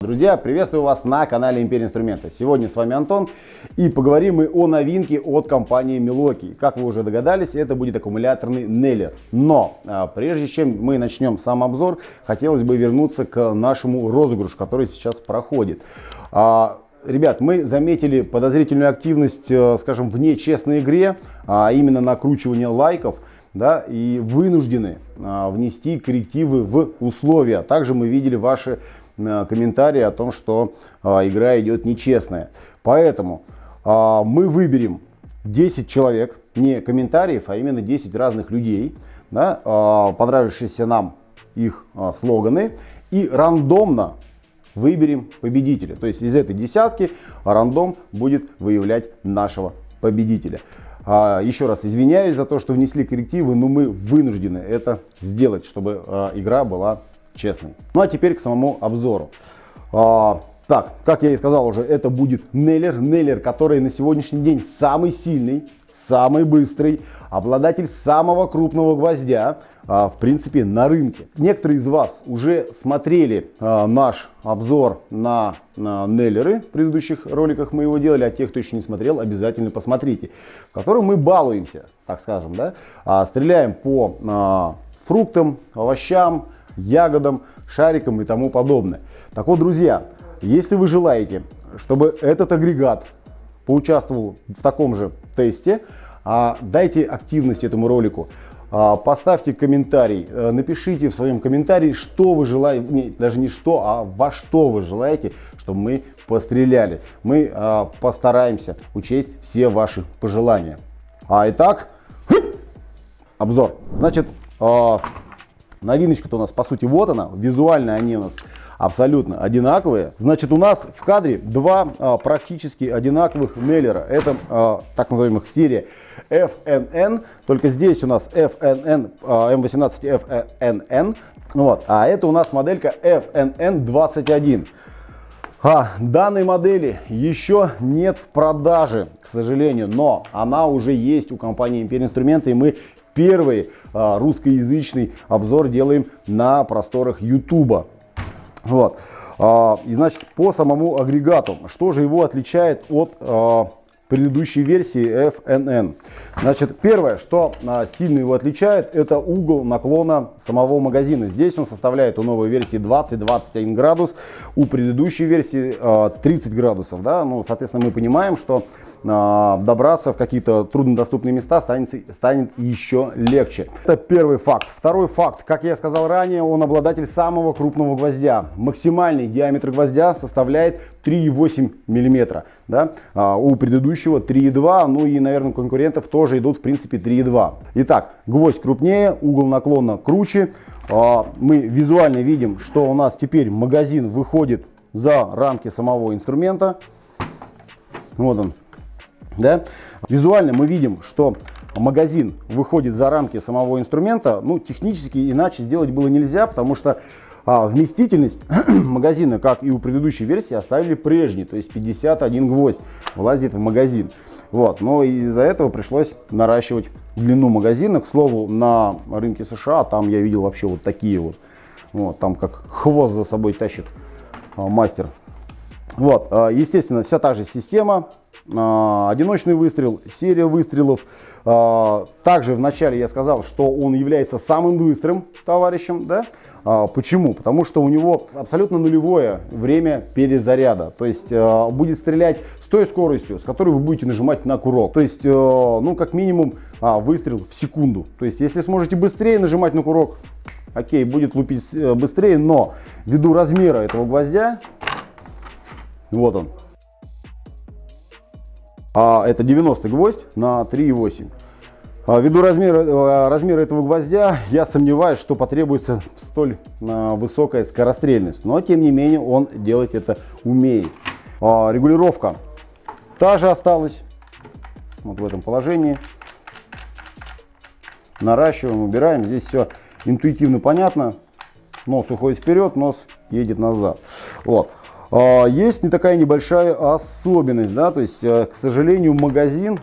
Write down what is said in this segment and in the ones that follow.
Друзья, приветствую вас на канале Империя Инструмента. Сегодня с вами Антон, и поговорим мы о новинке от компании Milwaukee. Как вы уже догадались, это будет аккумуляторный Neller. Но прежде чем мы начнем сам обзор, хотелось бы вернуться к нашему розыгрышу, который сейчас проходит. Ребят, мы заметили подозрительную активность, скажем, в нечестной игре, а именно накручивание лайков. Да, и вынуждены внести коррективы в условия. Также мы видели ваши комментарии о том, что игра идет нечестная. Поэтому мы выберем 10 человек, не комментариев, а именно 10 разных людей, да, понравившиеся нам их слоганы, и рандомно выберем победителя. То есть из этой десятки рандом будет выявлять нашего победителя. Еще раз извиняюсь за то, что внесли коррективы, но мы вынуждены это сделать, чтобы игра была честной. Ну а теперь к самому обзору. Так, как я и сказал уже, это будет Neller. Neller, который на сегодняшний день самый сильный, самый быстрый, обладатель самого крупного гвоздя, в принципе, на рынке. Некоторые из вас уже смотрели наш обзор на Неллеры. В предыдущих роликах мы его делали, а тех, кто еще не смотрел, обязательно посмотрите. В котором мы балуемся, так скажем, да? Стреляем по фруктам, овощам, ягодам, шарикам и тому подобное. Так вот, друзья, если вы желаете, чтобы этот агрегат поучаствовал в таком же тесте, дайте активность этому ролику. Поставьте комментарий, напишите в своем комментарии, что вы желаете, даже не что, а во что вы желаете, чтобы мы постреляли. Мы постараемся учесть все ваши пожелания. Итак, обзор. Значит, новиночка-то у нас, по сути, вот она. Визуально они у нас абсолютно одинаковые. Значит, у нас в кадре два практически одинаковых Неллера. Это так называемых серия FNN. Только здесь у нас FNN M18 FNN. Вот. А это у нас моделька FNN21. Данной модели еще нет в продаже, к сожалению, но она уже есть у компании Империя Инструмента, и мы первый русскоязычный обзор делаем на просторах YouTube. Вот. И значит, по самому агрегату, что же его отличает от предыдущей версии FNN? Значит, первое, что сильно его отличает, это угол наклона самого магазина. Здесь он составляет у новой версии 20-21 градус, у предыдущей версии 30 градусов. Да? Ну, соответственно, мы понимаем, что добраться в какие-то труднодоступные места станет еще легче. Это первый факт. Второй факт, как я сказал ранее, он обладатель самого крупного гвоздя. Максимальный диаметр гвоздя составляет 3,8 мм. Да? У предыдущего 3,2, ну и, наверное, у конкурентов тоже идут, в принципе, 3,2. Итак, гвоздь крупнее, угол наклона круче. Мы визуально видим, что у нас теперь магазин выходит за рамки самого инструмента. Вот он. Да? Визуально мы видим, что магазин выходит за рамки самого инструмента. Ну, технически иначе сделать было нельзя, потому что вместительность магазина, как и у предыдущей версии, оставили прежней, то есть 51 гвоздь влазит в магазин. Вот. Но из-за этого пришлось наращивать длину магазина. К слову, на рынке США там я видел вообще вот такие вот. Вот, там как хвост за собой тащит мастер. Вот, естественно, вся та же система. Одиночный выстрел, серия выстрелов. Также вначале я сказал, что он является самым быстрым товарищем. Да? Почему? Потому что у него абсолютно нулевое время перезаряда. То есть будет стрелять с той скоростью, с которой вы будете нажимать на курок. То есть, ну, как минимум, выстрел в секунду. То есть, если сможете быстрее нажимать на курок, окей, будет лупить быстрее, но ввиду размера этого гвоздя, вот он. Это 90 гвоздь на 3,8. Ввиду размера этого гвоздя, я сомневаюсь, что потребуется столь высокая скорострельность. Но, тем не менее, он делать это умеет. Регулировка та же осталась. Вот в этом положении. Наращиваем, убираем. Здесь все интуитивно понятно. Нос уходит вперед, нос едет назад. Вот. Есть не такая небольшая особенность, да, то есть, к сожалению, магазин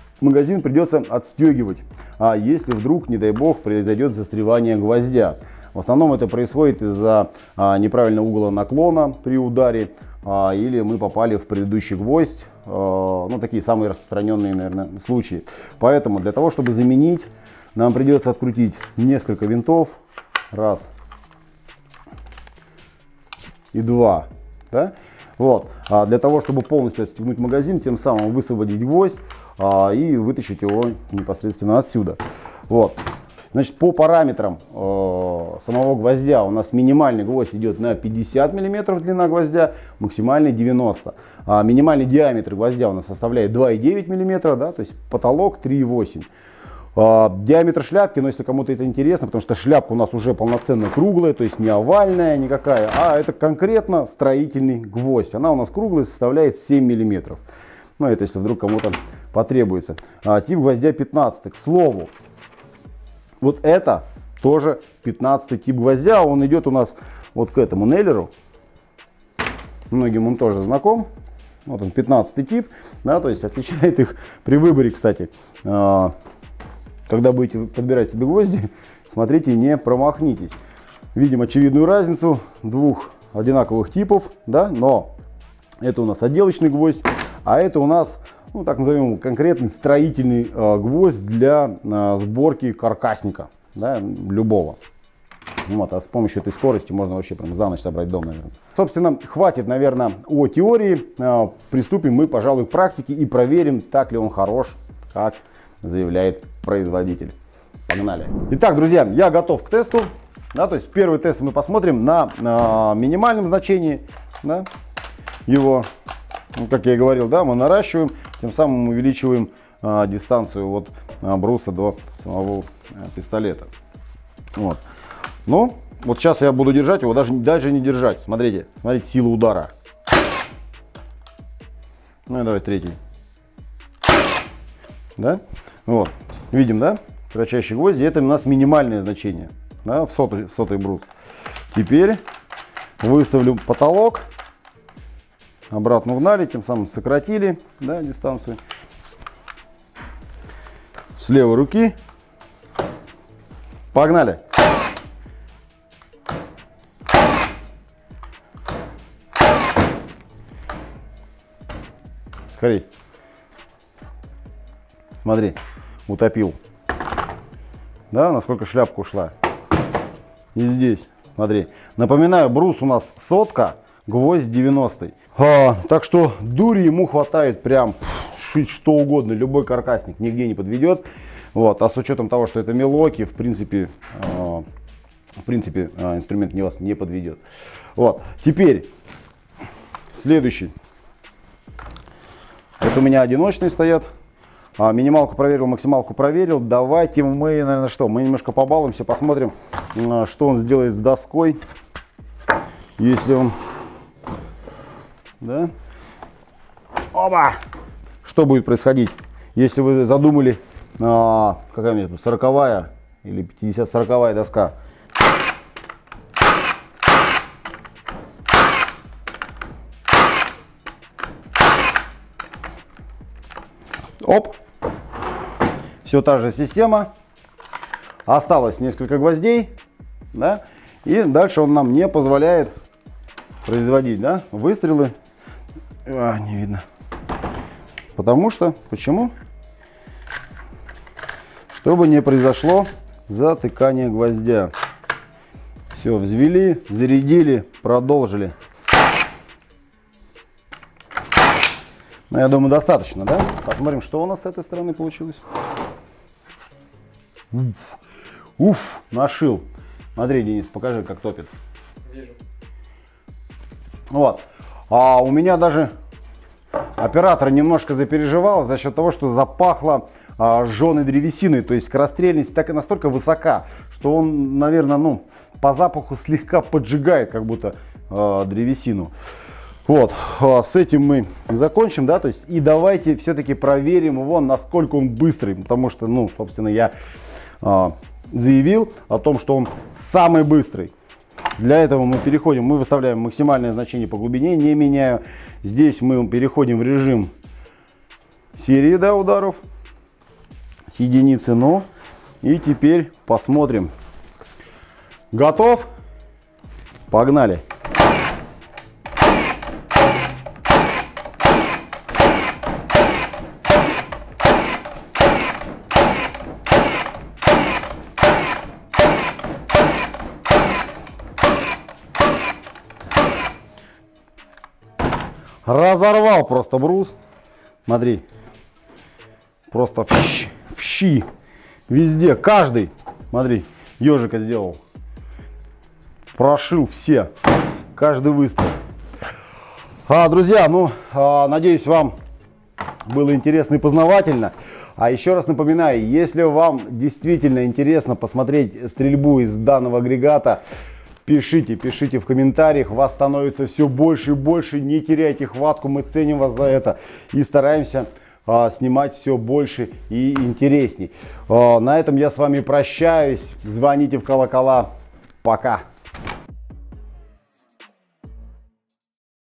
придется отстегивать, если вдруг, не дай бог, произойдет застревание гвоздя. В основном это происходит из-за неправильного угла наклона при ударе, или мы попали в предыдущий гвоздь. Ну, такие самые распространенные, наверное, случаи. Поэтому для того, чтобы заменить, нам придется открутить несколько винтов. Раз и два. Да? Вот. Для того, чтобы полностью отстегнуть магазин, тем самым высвободить гвоздь и вытащить его непосредственно отсюда. Вот. Значит, по параметрам самого гвоздя у нас минимальный гвоздь идет на 50 мм длина гвоздя, максимальный 90. Минимальный диаметр гвоздя у нас составляет 2,9 мм, да, то есть потолок 3,8. Диаметр шляпки, но если кому-то это интересно, потому что шляпка у нас уже полноценно круглая, то есть не овальная никакая, а это конкретно строительный гвоздь. Она у нас круглая, составляет 7 мм. Ну, это если вдруг кому-то потребуется. Тип гвоздя 15. К слову, вот это тоже 15 тип гвоздя. Он идет у нас вот к этому нейлеру. Многим он тоже знаком. Вот он, 15 тип. Да, то есть отличает их при выборе, кстати. Когда будете подбирать себе гвозди, смотрите, не промахнитесь. Видим очевидную разницу двух одинаковых типов. Да, но это у нас отделочный гвоздь, а это у нас, ну, так назовем, конкретный строительный гвоздь для сборки каркасника, да, любого. Вот, а с помощью этой скорости можно вообще прям за ночь собрать дом, наверное. Собственно, хватит, наверное, о теории. Приступим мы, пожалуй, к практике и проверим, так ли он хорош, как заявляет производитель. Погнали. Итак, друзья, я готов к тесту. Да, то есть первый тест мы посмотрим на минимальном значении, да, его. Ну, как я и говорил, да, мы наращиваем, тем самым увеличиваем дистанцию от бруса до самого пистолета. Вот. Ну, вот сейчас я буду держать его, даже не держать. Смотрите, смотрите, сила удара. Ну и давай третий. Да? Вот. Видим, да? Кратчайшие гвозди. Это у нас минимальное значение. Да, в сотый брус. Теперь выставлю потолок. Обратно угнали, тем самым сократили, да, дистанцию. С левой руки. Погнали. Скорей. Смотри, утопил. Да, насколько шляпка ушла. И здесь, смотри. Напоминаю, брус у нас сотка, гвоздь 90. Так что дури ему хватает прям шить что угодно, любой каркасник нигде не подведет. Вот. А с учетом того, что это мелоки, в принципе инструмент вас не подведет. Вот. Теперь следующий. Это у меня одиночные стоят. Минималку проверил, максималку проверил. Давайте мы, наверное, что? Мы немножко побалуемся, посмотрим, что он сделает с доской. Если он... Да? Оба! Что будет происходить, если вы задумали, какая у меня тут, 40-я или 50-40-я доска. Оп! Все та же система. Осталось несколько гвоздей, да? И дальше он нам не позволяет производить, да, выстрелы. Не видно. Потому что, почему? Чтобы не произошло затыкание гвоздя. Все, взвели, зарядили, продолжили. Ну, я думаю, достаточно, да? Посмотрим, что у нас с этой стороны получилось. Уф, нашил. Смотри, Денис, покажи, как топит. Вижу. Вот. А у меня даже оператор немножко запереживал за счет того, что запахло жженой древесиной. То есть скорострельность так и настолько высока, что он, наверное, ну, по запаху слегка поджигает как будто древесину. Вот, с этим мы закончим, да, то есть и давайте все-таки проверим его, насколько он быстрый, потому что, ну, собственно, я заявил о том, что он самый быстрый. Для этого мы переходим, мы выставляем максимальное значение по глубине, не меняю. Здесь мы переходим в режим серии, да, ударов с единицы, но и теперь посмотрим, Готов? Погнали. Разорвал просто брус. Смотри. Просто в щи. Везде. Каждый. Смотри. Ежика сделал. Прошил все. Каждый выстрел. Друзья, надеюсь, вам было интересно и познавательно. А еще раз напоминаю, если вам действительно интересно посмотреть стрельбу из данного агрегата, пишите в комментариях, вас становится все больше и больше, не теряйте хватку, мы ценим вас за это и стараемся снимать все больше и интересней. На этом я с вами прощаюсь, звоните в колокола, пока.